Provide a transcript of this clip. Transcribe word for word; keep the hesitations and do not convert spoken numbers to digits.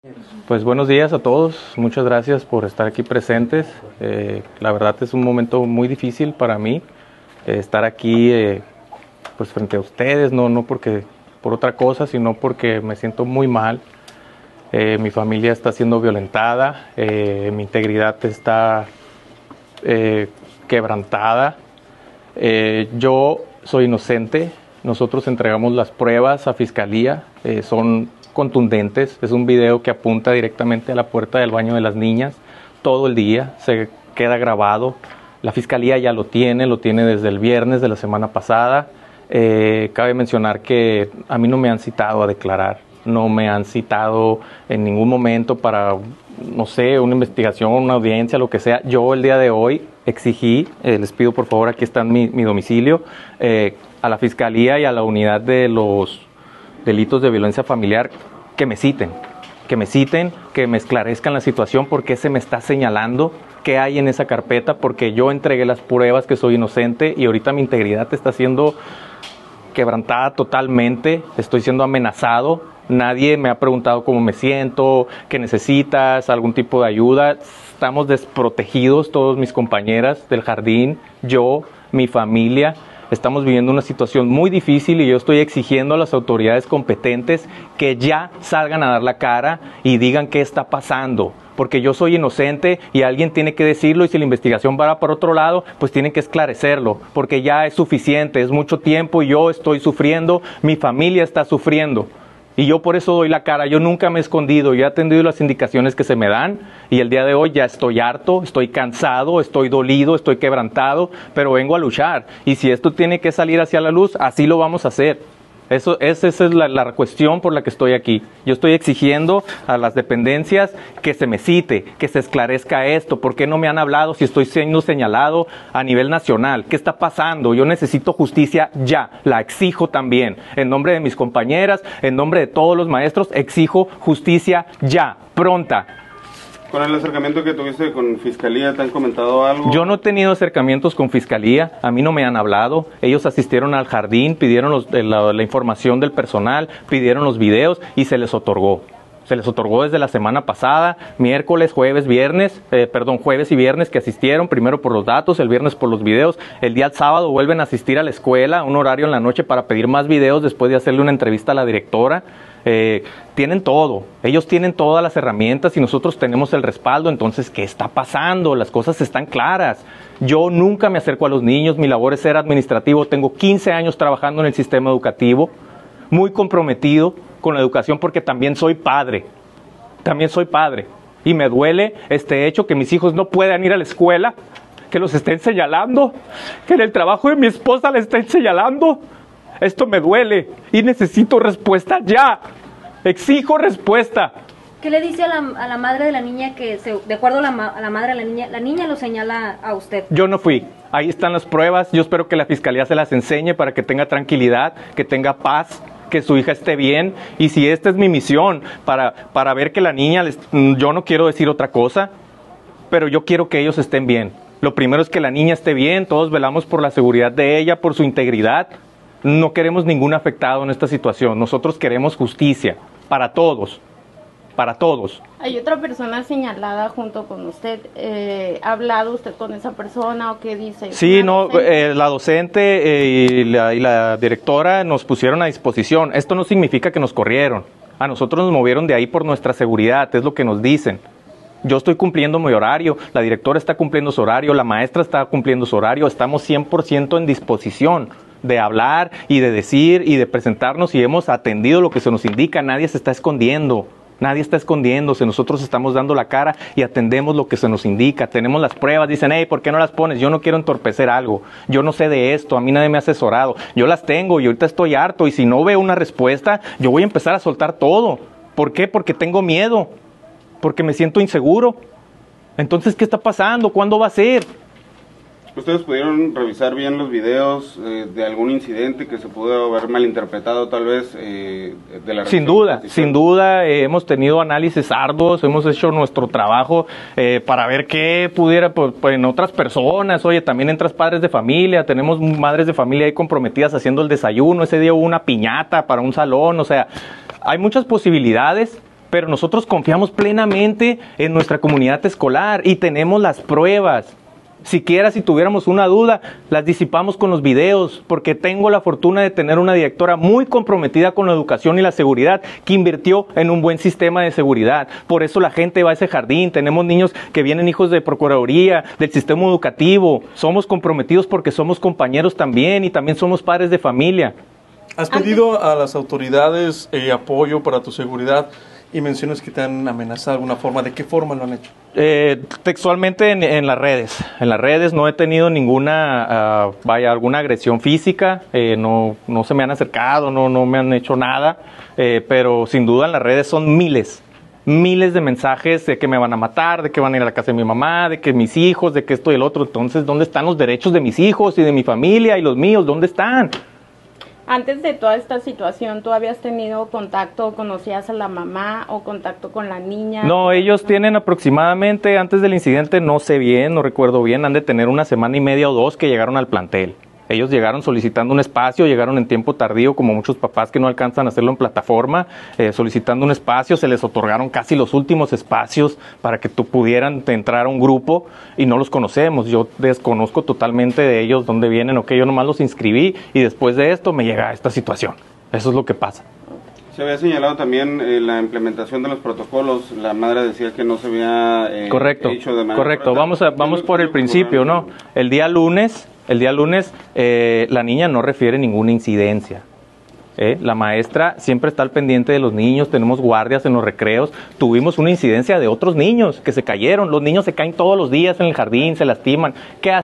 Pues buenos días a todos, muchas gracias por estar aquí presentes. Eh, la verdad es un momento muy difícil para mí eh, estar aquí eh, pues frente a ustedes, no, no porque por otra cosa, sino porque me siento muy mal. Eh, mi familia está siendo violentada, eh, mi integridad está eh, quebrantada. Eh, yo soy inocente, nosotros entregamos las pruebas a Fiscalía, eh, son contundentes, es un video que apunta directamente a la puerta del baño de las niñas todo el día, se queda grabado, la Fiscalía ya lo tiene, lo tiene desde el viernes de la semana pasada. Eh, cabe mencionar que a mí no me han citado a declarar, no me han citado en ningún momento para, no sé, una investigación, una audiencia, lo que sea. Yo el día de hoy exigí, eh, les pido por favor, aquí está mi, mi domicilio, eh, a la Fiscalía y a la unidad de los delitos de violencia familiar que me citen, que me citen, que me esclarezcan la situación, por qué se me está señalando, qué hay en esa carpeta, porque yo entregué las pruebas que soy inocente y ahorita mi integridad está siendo quebrantada totalmente, estoy siendo amenazado, nadie me ha preguntado cómo me siento, qué necesitas, algún tipo de ayuda, estamos desprotegidos todos mis compañeras del jardín, yo, mi familia. Estamos viviendo una situación muy difícil y yo estoy exigiendo a las autoridades competentes que ya salgan a dar la cara y digan qué está pasando, porque yo soy inocente y alguien tiene que decirlo, y si la investigación va por otro lado, pues tienen que esclarecerlo, porque ya es suficiente, es mucho tiempo y yo estoy sufriendo, mi familia está sufriendo. Y yo por eso doy la cara, yo nunca me he escondido, yo he atendido las indicaciones que se me dan y el día de hoy ya estoy harto, estoy cansado, estoy dolido, estoy quebrantado, pero vengo a luchar. Y si esto tiene que salir hacia la luz, así lo vamos a hacer. Eso, esa es la, la cuestión por la que estoy aquí. Yo estoy exigiendo a las dependencias que se me cite, que se esclarezca esto. ¿Por qué no me han hablado si estoy siendo señalado a nivel nacional? ¿Qué está pasando? Yo necesito justicia ya, la exijo también. En nombre de mis compañeras, en nombre de todos los maestros, exijo justicia ya, pronta. ¿Con el acercamiento que tuviste con Fiscalía te han comentado algo? Yo no he tenido acercamientos con Fiscalía, a mí no me han hablado. Ellos asistieron al jardín, pidieron los, la, la información del personal, pidieron los videos y se les otorgó. Se les otorgó desde la semana pasada, miércoles, jueves, viernes, eh, perdón, jueves y viernes que asistieron, primero por los datos, el viernes por los videos. El día sábado vuelven a asistir a la escuela, a un horario en la noche para pedir más videos después de hacerle una entrevista a la directora. Eh, tienen todo, ellos tienen todas las herramientas y nosotros tenemos el respaldo. Entonces, ¿qué está pasando? Las cosas están claras. Yo nunca me acerco a los niños, mi labor es ser administrativo, tengo quince años trabajando en el sistema educativo, muy comprometido con la educación porque también soy padre, también soy padre y me duele este hecho que mis hijos no puedan ir a la escuela, que los estén señalando, que en el trabajo de mi esposa le estén señalando. Esto me duele y necesito respuesta ya. Exijo respuesta. ¿Qué le dice a la, a la madre de la niña que, se, de acuerdo a la, a la madre de la niña, la niña lo señala a usted? Yo no fui. Ahí están las pruebas. Yo espero que la Fiscalía se las enseñe para que tenga tranquilidad, que tenga paz, que su hija esté bien. Y si esta es mi misión, para, para ver que la niña, les, yo no quiero decir otra cosa, pero yo quiero que ellos estén bien. Lo primero es que la niña esté bien. Todos velamos por la seguridad de ella, por su integridad. No queremos ningún afectado en esta situación. Nosotros queremos justicia para todos, para todos. ¿Hay otra persona señalada junto con usted? Eh, ¿Ha hablado usted con esa persona o qué dice? Sí, no, eh, la docente eh, y, la, y la directora nos pusieron a disposición. Esto no significa que nos corrieron. A nosotros nos movieron de ahí por nuestra seguridad, es lo que nos dicen. Yo estoy cumpliendo mi horario, la directora está cumpliendo su horario, la maestra está cumpliendo su horario, estamos cien por ciento en disposición de hablar y de decir y de presentarnos, y hemos atendido lo que se nos indica. Nadie se está escondiendo, nadie está escondiéndose, nosotros estamos dando la cara y atendemos lo que se nos indica. Tenemos las pruebas, dicen, hey, ¿por qué no las pones? Yo no quiero entorpecer algo, yo no sé de esto, a mí nadie me ha asesorado, yo las tengo y ahorita estoy harto, y si no veo una respuesta, yo voy a empezar a soltar todo. ¿Por qué? Porque tengo miedo, porque me siento inseguro. Entonces, ¿qué está pasando? ¿Cuándo va a ser? ¿Ustedes pudieron revisar bien los videos eh, de algún incidente que se pudo haber malinterpretado tal vez eh, de la... Sin duda, sin duda, eh, hemos tenido análisis arduos, hemos hecho nuestro trabajo eh, para ver qué pudiera, pues, pues, en otras personas. Oye, también entras padres de familia, tenemos madres de familia ahí comprometidas haciendo el desayuno, ese día hubo una piñata para un salón, o sea, hay muchas posibilidades pero nosotros confiamos plenamente en nuestra comunidad escolar y tenemos las pruebas. Siquiera si tuviéramos una duda, las disipamos con los videos, porque tengo la fortuna de tener una directora muy comprometida con la educación y la seguridad, que invirtió en un buen sistema de seguridad. Por eso la gente va a ese jardín, tenemos niños que vienen hijos de Procuraduría, del sistema educativo. Somos comprometidos porque somos compañeros también y también somos padres de familia. ¿Has pedido a las autoridades eh, apoyo para tu seguridad y mencionas que te han amenazado de alguna forma? ¿De qué forma lo han hecho? Eh, textualmente en, en las redes. En las redes no he tenido ninguna, uh, vaya, alguna agresión física. Eh, no, no se me han acercado, no, no me han hecho nada. Eh, pero sin duda en las redes son miles. Miles de mensajes de que me van a matar, de que van a ir a la casa de mi mamá, de que mis hijos, de que esto y el otro. Entonces, ¿dónde están los derechos de mis hijos y de mi familia y los míos? ¿Dónde están? Antes de toda esta situación, ¿tú habías tenido contacto, conocías a la mamá o contacto con la niña? No, ellos tienen aproximadamente, antes del incidente, no sé bien, no recuerdo bien, han de tener una semana y media o dos que llegaron al plantel. Ellos llegaron solicitando un espacio, llegaron en tiempo tardío, como muchos papás que no alcanzan a hacerlo en plataforma, eh, solicitando un espacio, se les otorgaron casi los últimos espacios para que tú pudieran entrar a un grupo y no los conocemos. Yo desconozco totalmente de ellos, dónde vienen, o que yo nomás los inscribí y después de esto me llega esta situación. Eso es lo que pasa. Se había señalado también eh, la implementación de los protocolos. La madre decía que no se había eh, correcto, hecho de manera correcto. correcta. Vamos a, vamos por el principio, ¿no? El día lunes, el día lunes, eh, la niña no refiere ninguna incidencia. ¿eh? La maestra siempre está al pendiente de los niños, tenemos guardias en los recreos. Tuvimos una incidencia de otros niños que se cayeron. Los niños se caen todos los días en el jardín, se lastiman. ¿Qué